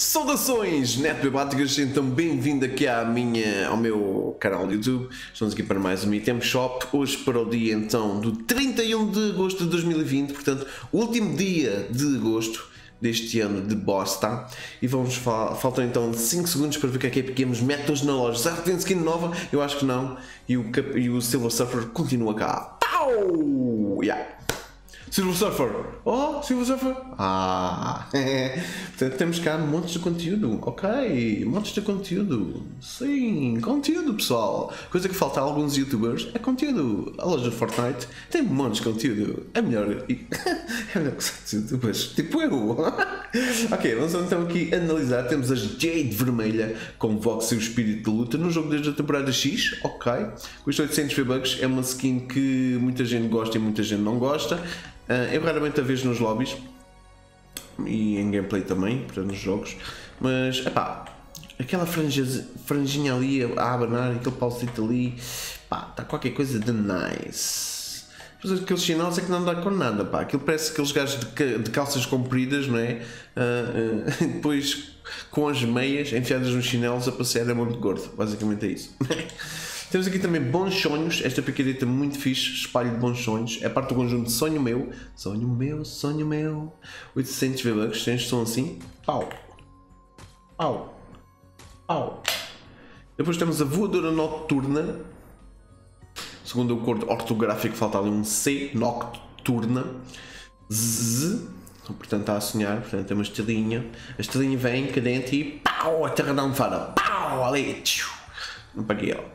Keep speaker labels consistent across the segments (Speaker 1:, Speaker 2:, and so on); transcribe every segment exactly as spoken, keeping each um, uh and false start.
Speaker 1: Saudações netbebáticas, então bem-vindo aqui à minha, ao meu canal do YouTube. Estamos aqui para mais um Item Shop, hoje para o dia então do trinta e um de agosto de dois mil e vinte, portanto o último dia de agosto deste ano de bosta. E vamos falar, faltam então cinco segundos para ver o que é que é Games mete hoje na loja. Será que tem skin nova? Eu acho que não. E o, e o Silver Surfer continua cá. Pau! Yeah. Silver Surfer! Oh, Silver Surfer! Ah! Portanto, temos cá montes de conteúdo. Ok, montes de conteúdo. Sim, conteúdo, pessoal. Coisa que falta a alguns youtubers é conteúdo. A loja de Fortnite tem montes de conteúdo. É melhor. É melhor que certos youtubers. Tipo eu. Ok, vamos então aqui analisar. Temos a Jade Vermelha com Vox e o espírito de luta no jogo desde a temporada X. Ok. Custa oitocentos V-Bucks. É uma skin que muita gente gosta e muita gente não gosta. Uh, eu raramente a vejo nos lobbies e em gameplay também, para nos jogos, mas epá, aquela franja, franjinha ali a abanar, aquele pauzito ali, pá, está qualquer coisa de nice. Depois aqueles chinelos é que não dá com nada, pá, aquilo parece aqueles gajos de, de calças compridas, não é? Uh, uh, depois com as meias enfiadas nos chinelos a passear a muito gordo, basicamente é isso. Temos aqui também bons sonhos, esta picareta muito fixe, espalho de bons sonhos, é parte do conjunto de Sonho Meu, Sonho Meu, Sonho Meu, oitocentos V-Bucks, tens som assim, pau, pau, pau. Depois temos a Voadora Nocturna, segundo o acordo ortográfico falta ali um C, Nocturna, Z, portanto está a sonhar, portanto tem uma estelinha, a estelinha vem cadente e pau, a terra não fada, pau, ali, tchiu. Não paguei ela.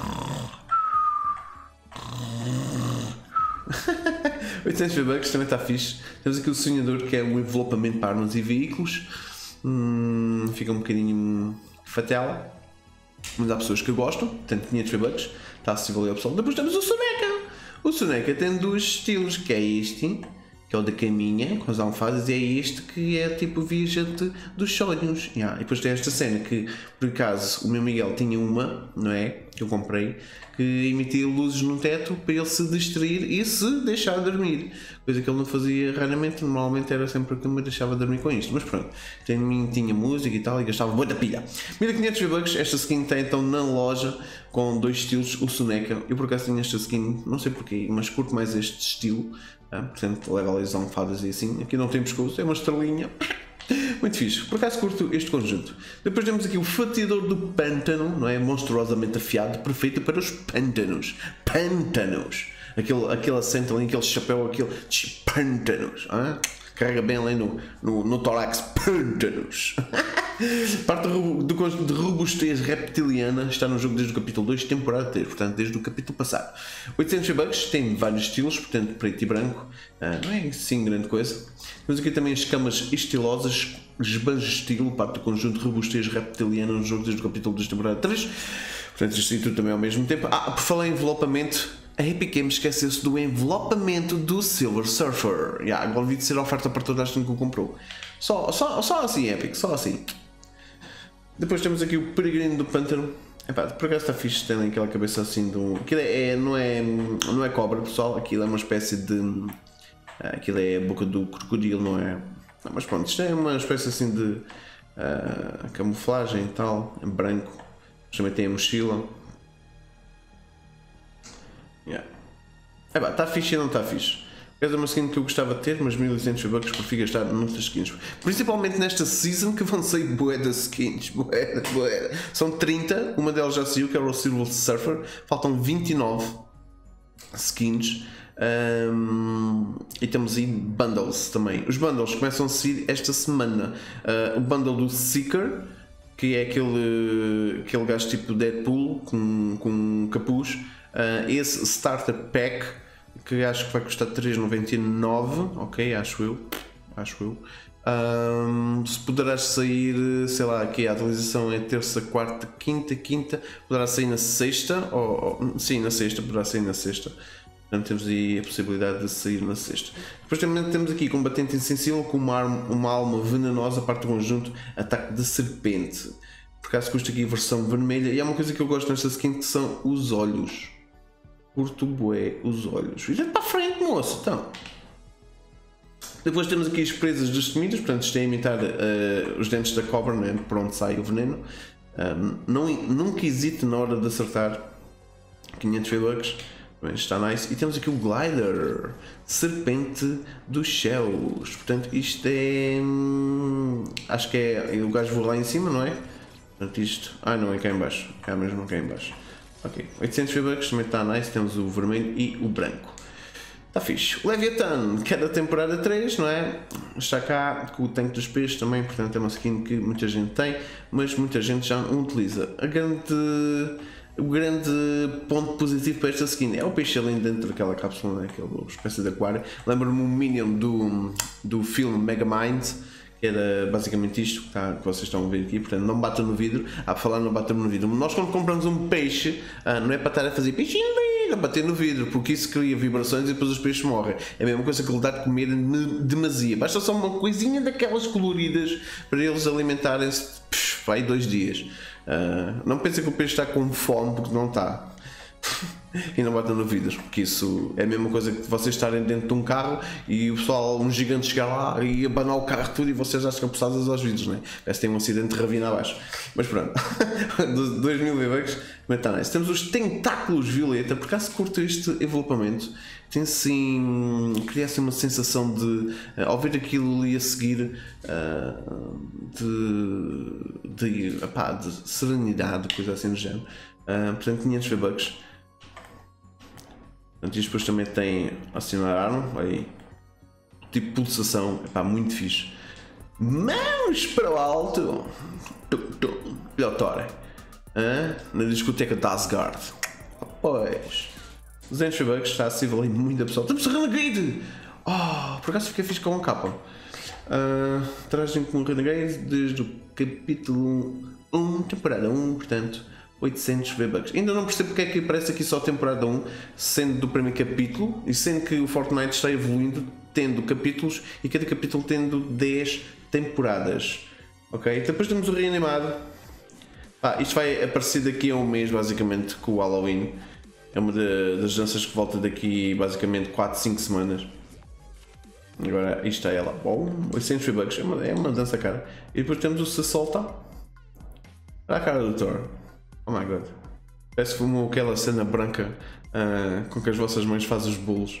Speaker 1: oitocentos V-Bucks também está fixe. Temos aqui o sonhador que é o envelopamento para armas e veículos. Hum, fica um bocadinho fatela. Mas há pessoas que gostam. Portanto, quinhentos V-Bucks. Está acessível ao pessoal. Depois temos o Soneca. O Soneca tem dois estilos, que é este, que é o da caminha, com as almofadas, e é este que é tipo o viajante dos sonhos. Yeah. E depois tem esta cena que, por acaso, o meu Miguel tinha uma, não é? Que eu comprei, que emitia luzes no teto para ele se distrair e se deixar dormir. Coisa que ele não fazia raramente, normalmente era sempre que me deixava dormir com isto. Mas pronto, tem, tinha música e tal e gastava muita pilha. mil e quinhentos V-Bucks, esta skin tem então na loja com dois estilos, o Soneca. Eu por acaso tenho esta skin, não sei porquê, mas curto mais este estilo. Ah, portanto, leva ali as almofadas e assim. Aqui não tem pescoço, é uma estrelinha. Muito fixe. Por acaso curto este conjunto. Depois temos aqui o Fatiador do Pântano, não é? Monstruosamente afiado, perfeito para os pântanos. Pântanos. Aquele, aquele acento ali, aquele chapéu, aquele pântanos. Ah? Carrega bem ali no, no, no tórax. Pântanos. Parte do, do conjunto de robustez reptiliana está no jogo desde o capítulo dois, temporada três, portanto desde o capítulo passado. oitocentos V-Bucks, tem vários estilos, portanto preto e branco, ah, não é assim grande coisa. Temos aqui também as camas estilosas, esbanjo estilo, parte do conjunto de robustez reptiliana no jogo desde o capítulo dois, temporada três. Portanto isto e tudo também ao mesmo tempo. Ah, por falar em envelopamento, a Epic Games esqueceu-se do envelopamento do Silver Surfer. Yeah, agora vi de ser a oferta para toda a gente que o comprou. Só, só, só assim, Epic, só assim. Depois temos aqui o Peregrino do Pântano. Epá, por acaso está fixe, tem aquela cabeça assim de um... Aquilo é, não, é, não é cobra, pessoal, aquilo é uma espécie de... Aquilo é a boca do crocodilo, não é? Não, mas pronto, isto é uma espécie assim de uh, camuflagem e tal, em branco. Também tem a mochila. Yeah. Epá, está fixe e não está fixe. É uma skin que eu gostava de ter, mas mil e duzentos V-Bucks prefiro gastar noutras skins. Principalmente nesta season que vão sair bué das skins. Bué, bué. São trinta, uma delas já saiu, que era o Silver Surfer. Faltam vinte e nove skins. Um, e temos aí bundles também. Os bundles começam a sair esta semana. Uh, o bundle do Seeker, que é aquele, aquele gajo tipo Deadpool com, com capuz. Uh, esse Starter Pack, que acho que vai custar três vírgula noventa e nove, ok, acho eu, acho eu. Um, se poderás sair, sei lá, aqui a atualização é terça, quarta, quinta, quinta, poderá sair na sexta, ou, ou sim, na sexta, poderá sair na sexta. Portanto temos aí a possibilidade de sair na sexta. Depois também temos aqui combatente insensível com uma, arma, uma alma venenosa, parte do conjunto, ataque de serpente. Por acaso custa aqui a versão vermelha, e há uma coisa que eu gosto nesta skin que são os olhos. Curto bué os olhos. Vira para a frente, moço, então. Depois temos aqui as presas destemidas, portanto isto é imitar uh, os dentes da cobra, né, por onde sai o veneno. Uh, não, nunca hesite na hora de acertar. quinhentos V-Bucks, está nice. E temos aqui o Glider, serpente dos céus. Portanto isto é... Hum, acho que é... o gajo voa lá em cima, não é? Portanto isto... Ah não, é cá em baixo. Cá mesmo cá em baixo. Ok, oitocentos V-Bucks, também está nice. Temos o vermelho e o branco. Está fixe. O Leviathan, que é da temporada três, não é? Está cá com o tanque dos peixes também, portanto é uma skin que muita gente tem, mas muita gente já não utiliza. A grande, o grande ponto positivo para esta skin é o peixe ali dentro daquela cápsula, né? Aquela espécie de aquário. Lembra-me um Minion do, do filme Megamind, que era basicamente isto que, está, que vocês estão a ver aqui, portanto não bata no vidro. A falar não bata no vidro. Nós quando compramos um peixe, ah, não é para estar a fazer peixinho a bater no vidro, porque isso cria vibrações e depois os peixes morrem. É a mesma coisa que lhe dar de comer demasia. Basta só uma coisinha daquelas coloridas para eles alimentarem-se, vai dois dias. Uh, não pensa que o peixe está com fome, porque não está. E não bata no vidro, porque isso é a mesma coisa que vocês estarem dentro de um carro e o pessoal, um gigante chegar lá e abanar o carro tudo e vocês já ficam passadas aos vidros, né? Parece que tem um acidente de ravina abaixo. Mas pronto, dois mil V-Bucks, mas está nice. Temos os tentáculos violeta, por acaso curto este envelopamento, tem assim, cria assim uma sensação de, ao ver aquilo ali a seguir, uh, de, de, epá, de serenidade, coisa assim do género. Uh, portanto, quinhentos V-Bucks. Portanto, isto depois também tem acionar arma, aí, tipo pulsação, epá, muito fixe. Mãos para o alto, pilotora, na discoteca de Asgard. Pois, duzentos V-Bucks, está acessível aí muita pessoa. Temos Renegade! Oh, por acaso fiquei fixe com a capa. Uh, Trazem com o Renegade desde o capítulo um, temporada um, portanto oitocentos V-Bucks. Ainda não percebo porque é que aparece aqui só a temporada um, sendo do primeiro capítulo e sendo que o Fortnite está evoluindo, tendo capítulos e cada capítulo tendo dez temporadas. Ok? Depois temos o reanimado. Ah, isto vai aparecer daqui a um mês, basicamente, com o Halloween. É uma de, das danças que volta daqui, basicamente, quatro, cinco semanas. Agora, isto é ela. Bom, oitocentos V-Bucks. É uma, é uma dança cara. E depois temos o Se Solta. Olha a cara do Thor. Oh my god. Parece como aquela cena branca uh, com que as vossas mães fazem os bolos.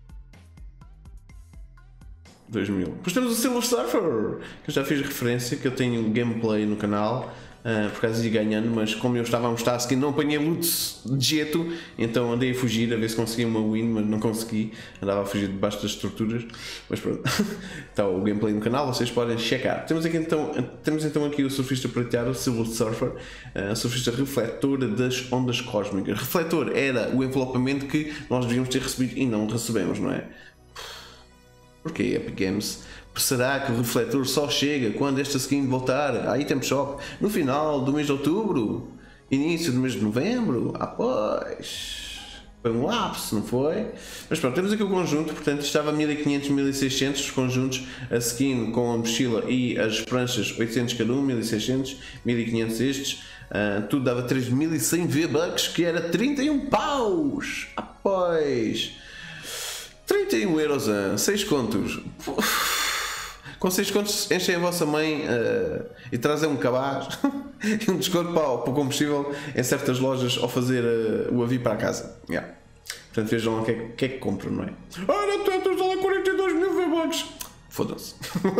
Speaker 1: dois mil. Depois temos o Silver Surfer, que eu já fiz referência, que eu tenho gameplay no canal. Uh, por causa de ir ganhando, mas como eu estava a mostrar que não apanhei loot de jeito, então andei a fugir a ver se conseguia uma win, mas não consegui, andava a fugir debaixo das estruturas, mas pronto. Está o gameplay no canal, vocês podem checar. Temos aqui então, temos então aqui o surfista prateado, o Silver Surfer, uh, a surfista refletora das ondas cósmicas. Refletor era o envelopamento que nós devíamos ter recebido e não recebemos, não é? Porquê, Epic Games? Será que o refletor só chega quando esta skin voltar a Item Shop no final do mês de outubro? Início do mês de novembro? Ah, pois. Foi um lapso, não foi? Mas pronto, temos aqui o conjunto, portanto estava mil e quinhentos, mil e seiscentos os conjuntos, a skin com a mochila e as pranchas oitocentos cada um, mil e seiscentos, mil e quinhentos estes, uh, tudo dava três mil e cem V-Bucks, que era trinta e um paus. Ah, pois. trinta e um euros, seis contos. Com seis contos enchem a vossa mãe uh, e trazem um cabaz e um desconto para o, para o combustível em certas lojas ao fazer uh, o avião para a casa. Yeah. Portanto, vejam lá o que, é, que é que compram, não é? Ah, não tentas lá quarenta e dois mil V-Bucks! Foda-se.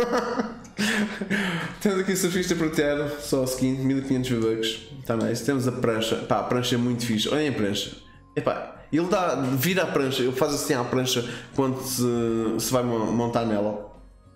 Speaker 1: Temos aqui o surfista prateado, só a skin, mil e quinhentos V-Bucks. Está nice. Temos a prancha. Pá, a prancha é muito fixe. Olhem a prancha. Epá, ele dá, vira a prancha, ele faz assim à prancha quando se, se vai montar nela.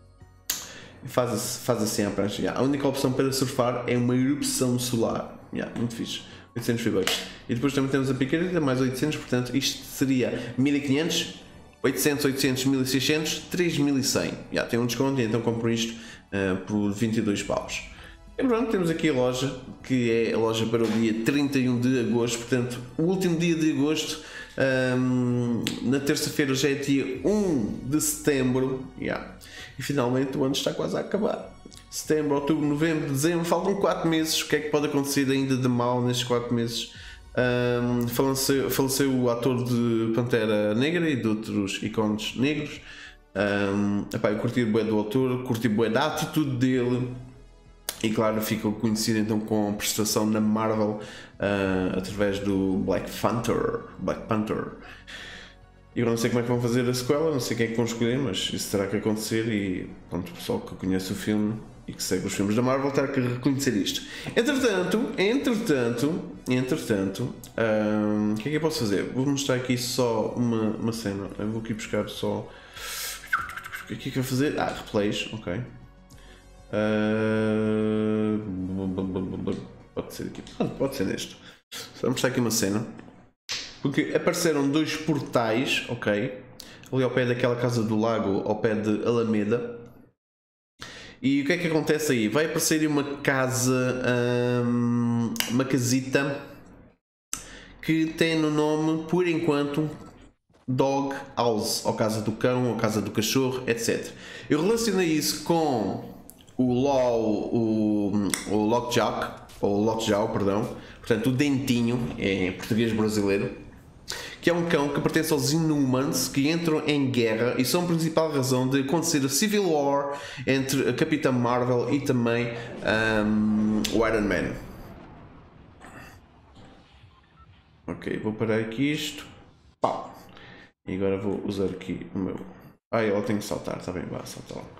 Speaker 1: Faz, faz assim a prancha. Yeah. A única opção para surfar é uma erupção solar. Yeah, muito fixe. oitocentos V-Bucks. E depois também temos a picareta, mais oitocentos, portanto isto seria mil e quinhentos, oitocentos, oitocentos, mil e seiscentos, três mil e cem. Yeah, tem um desconto e então compro isto uh, por vinte e dois paus. E pronto, temos aqui a loja, que é a loja para o dia trinta e um de agosto, portanto o último dia de agosto. Um, na terça-feira já é dia um de setembro. Yeah. E finalmente o ano está quase a acabar. Setembro, outubro, novembro, dezembro, faltam quatro meses. O que é que pode acontecer ainda de mal nestes quatro meses? Um, faleceu, faleceu o ator de Pantera Negra e de outros ícones negros. Um, epá, eu curti bué do autor, curti bué da atitude dele. E claro, ficou conhecido então com a prestação na Marvel uh, através do Black Panther. Black Panther. Eu não sei como é que vão fazer a sequela, não sei quem é que vão escolher, mas isso terá que acontecer e pronto, o pessoal que conhece o filme e que segue os filmes da Marvel terá que reconhecer isto. Entretanto, entretanto, entretanto, um, o que é que eu posso fazer? Vou mostrar aqui só uma, uma cena. Eu vou aqui buscar só. O que é que eu vou fazer? Ah, replays, ok. Uh... Pode ser aqui, pode, pode ser neste. Vou mostrar aqui uma cena. Porque apareceram dois portais, ok? Ali ao pé daquela casa do lago, ao pé de Alameda. E o que é que acontece aí? Vai aparecer uma casa, hum, uma casita que tem no nome, por enquanto, Dog House, ou casa do cão, ou casa do cachorro, etcétera. Eu relacionei isso com o Law, o, o Lockjaw, ou Lockjaw, perdão, portanto o Dentinho, em português brasileiro, que é um cão que pertence aos Inhumans, que entram em guerra e são a principal razão de acontecer a Civil War entre a Capitã Marvel e também um, o Iron Man. Ok, vou parar aqui isto. Pau. E agora vou usar aqui o meu... Ah, ela tem que saltar, está bem, vai saltar lá.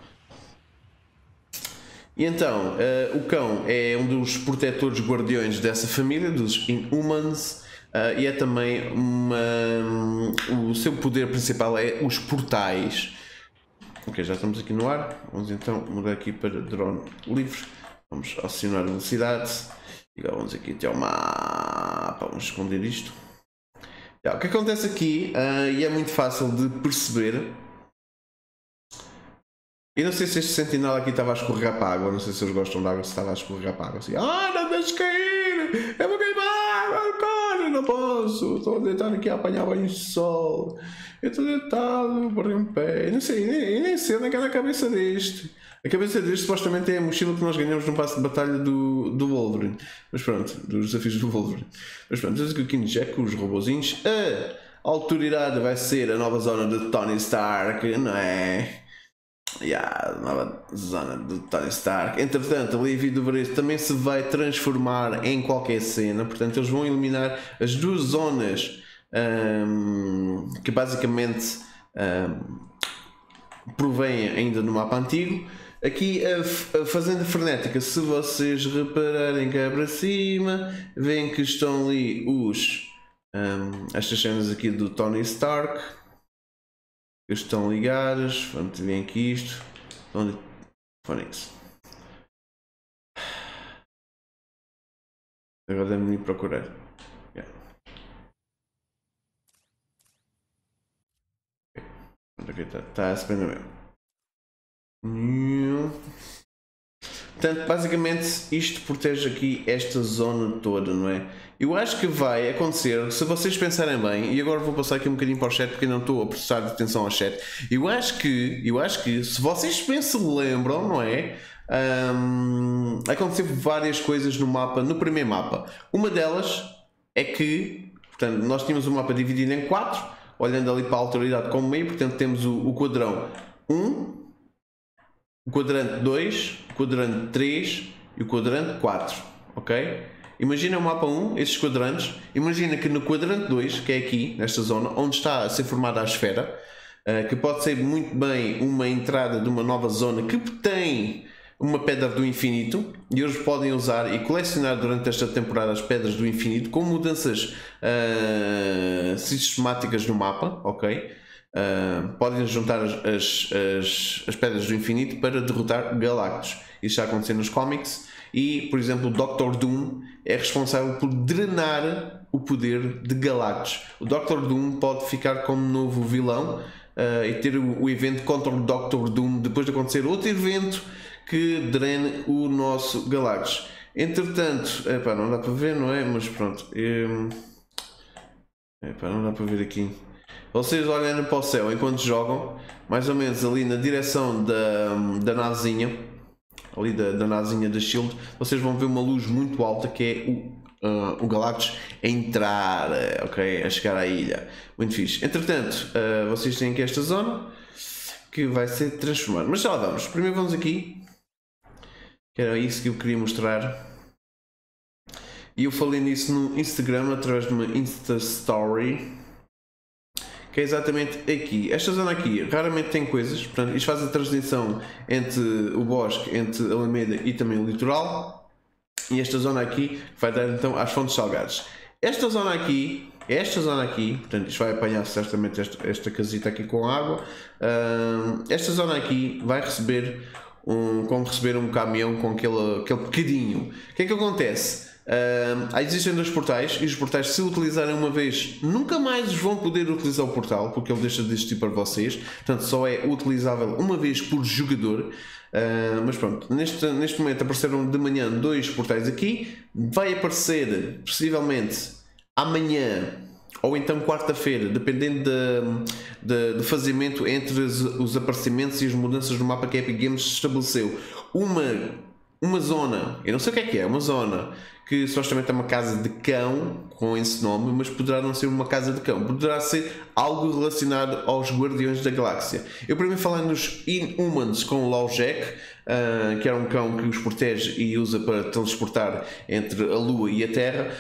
Speaker 1: E então, uh, o cão é um dos protetores guardiões dessa família, dos Inhumans, uh, e é também uma... Um, o seu poder principal é os portais. Ok, já estamos aqui no ar. Vamos então mudar aqui para drone livre. Vamos acionar a velocidade. E agora vamos aqui até ao mapa. Vamos esconder isto. Já, o que acontece aqui, uh, e é muito fácil de perceber. Eu não sei se este sentinela aqui estava a escorregar para a água, não sei se eles gostam de água, se estava a escorregar para a água assim, ah, não deixes cair, eu vou queimar, agora não posso, estou a deitar aqui a apanhar banho de sol, eu estou deitado, barrei um pé, eu não sei, nem, nem sei onde é que é a cabeça deste. A cabeça deste supostamente é a mochila que nós ganhamos no passo de batalha do, do Wolverine, mas pronto, dos desafios do Wolverine. Mas pronto, temos aqui o King Jack, os robozinhos, a autoridade vai ser a nova zona de Tony Stark, não é? Yeah, a nova zona do Tony Stark. Entretanto, a Levi do Varejo também se vai transformar em qualquer cena. Portanto, eles vão eliminar as duas zonas um, que basicamente um, provêm ainda no mapa antigo. Aqui a, a Fazenda Frenética, se vocês repararem cá para cima, veem que estão ali os um, estas cenas aqui do Tony Stark. Estão ligadas, vamos ver aqui isto. Onde Phoenix. Agora deve-me ir procurar. Yeah. Okay. Está tá a se prender mesmo. Portanto, basicamente isto protege aqui esta zona toda, não é? Eu acho que vai acontecer, se vocês pensarem bem, e agora vou passar aqui um bocadinho para o chat porque não estou a prestar atenção ao chat. Eu acho que, eu acho que se vocês bem se lembram, não é? Um, aconteceu várias coisas no mapa, no primeiro mapa. Uma delas é que, portanto, nós tínhamos o mapa dividido em quatro, olhando ali para a autoridade como meio, portanto temos o, o quadrão um, o quadrante dois, o quadrante três e o quadrante quatro, ok? Imagina o mapa um, esses quadrantes, imagina que no quadrante dois, que é aqui, nesta zona, onde está a ser formada a esfera, uh, que pode ser muito bem uma entrada de uma nova zona que tem uma pedra do infinito, e eles podem usar e colecionar durante esta temporada as pedras do infinito com mudanças uh, sistemáticas no mapa, ok? Uh, podem juntar as, as, as, as pedras do infinito para derrotar Galactus. Isso já aconteceu nos cómics. E, por exemplo, o doutor Doom é responsável por drenar o poder de Galactus. O doutor Doom pode ficar como novo vilão uh, e ter o, o evento contra o doutor Doom depois de acontecer outro evento que drene o nosso Galactus. Entretanto, epá, não dá para ver, não é? Mas pronto, um, epá, não dá para ver aqui. Vocês olhando para o céu enquanto jogam, mais ou menos ali na direção da, da navezinha, ali da, da navezinha da Shield, vocês vão ver uma luz muito alta que é o, uh, o Galactus a entrar, ok, a chegar à ilha. Muito fixe. Entretanto, uh, vocês têm aqui esta zona que vai ser transformado. Mas já lá vamos. Primeiro vamos aqui, que era isso que eu queria mostrar. E eu falei nisso no Instagram através de uma Insta Story, que é exatamente aqui. Esta zona aqui raramente tem coisas, portanto isto faz a transição entre o bosque, entre a Alameda e também o litoral. E esta zona aqui vai dar então às Fontes Salgadas. Esta zona aqui, esta zona aqui, portanto isto vai apanhar certamente esta, esta casita aqui com água. Uh, esta zona aqui vai receber um, como receber um caminhão com aquele, aquele bocadinho. O que é que acontece? Uh, existem dois portais e os portais, se utilizarem uma vez, nunca mais vão poder utilizar o portal, porque ele deixa de existir para vocês. Portanto, só é utilizável uma vez por jogador. Uh, mas pronto, neste, neste momento apareceram de manhã dois portais aqui. Vai aparecer possivelmente amanhã ou então quarta-feira, dependendo de, de, de fazimento entre os, os aparecimentos e as mudanças no mapa que a Epic Games estabeleceu. Uma, uma zona, eu não sei o que é que é, uma zona que supostamente é uma casa de cão com esse nome, mas poderá não ser uma casa de cão, poderá ser algo relacionado aos Guardiões da Galáxia. Eu primeiro falei nos Inhumans com o Lawjack, uh, que era um cão que os protege e usa para transportar entre a Lua e a Terra,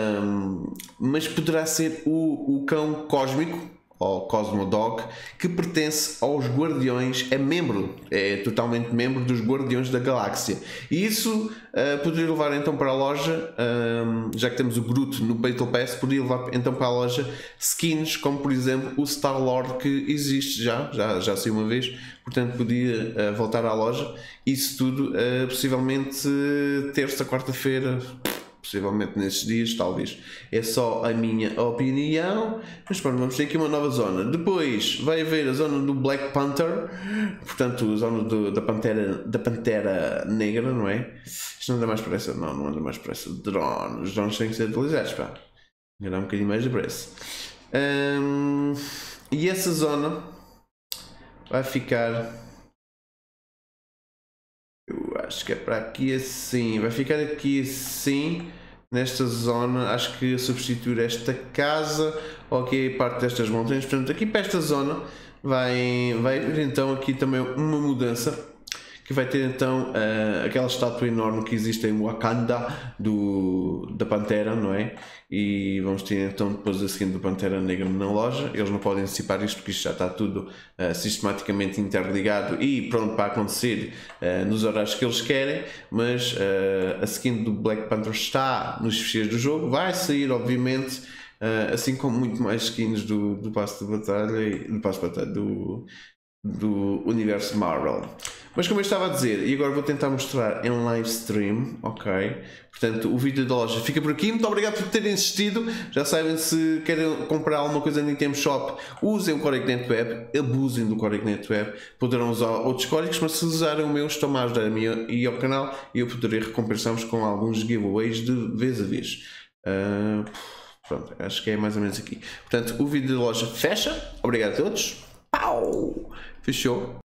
Speaker 1: um, mas poderá ser o, o cão cósmico, ou Cosmodog, que pertence aos Guardiões, é membro, é totalmente membro dos Guardiões da Galáxia. E isso uh, poderia levar então para a loja, um, já que temos o Groot no Battle Pass, poderia levar então para a loja skins, como por exemplo o Star-Lord, que existe já, já, já saiu uma vez, portanto podia uh, voltar à loja. Isso tudo uh, possivelmente uh, terça, quarta-feira, possivelmente nesses dias, talvez. É só a minha opinião. Mas pronto, vamos ter aqui uma nova zona. Depois vai haver a zona do Black Panther, portanto a zona do, da, Pantera, da Pantera Negra, não é? Isto não anda mais pressa, não, não anda mais pressa. Drones, os drones têm que ser atualizados, pá. Ganhar um bocadinho mais de preço. Hum, e essa zona vai ficar... Eu acho que é para aqui assim, vai ficar aqui assim, nesta zona. Acho que substituir esta casa, ou aqui a parte destas montanhas. Portanto, aqui para esta zona vai, vai haver então aqui também uma mudança, que vai ter então uh, aquela estátua enorme que existe em Wakanda do, da Pantera, não é? E vamos ter então depois a seguinte do Pantera Negra na loja. Eles não podem antecipar isto porque isto já está tudo uh, sistematicamente interligado e pronto para acontecer uh, nos horários que eles querem, mas uh, a skin do Black Panther está nos ficheiros do jogo, vai sair obviamente, uh, assim como muito mais skins do, do passo de batalha e do passo de batalha do, do universo Marvel. Mas como eu estava a dizer, e agora vou tentar mostrar em live stream, ok? Portanto, o vídeo da loja fica por aqui. Muito obrigado por terem assistido. Já sabem, se querem comprar alguma coisa no Nintendo Shop, usem o código NetWeb, abusem do código NetWeb. Poderão usar outros códigos, mas se usarem o meu, estão a ajudar a mim e ao canal, e eu poderei recompensar-vos com alguns giveaways de vez a vez. Uh, pronto, acho que é mais ou menos aqui. Portanto, o vídeo da loja fecha. Obrigado a todos. Pau! Fechou.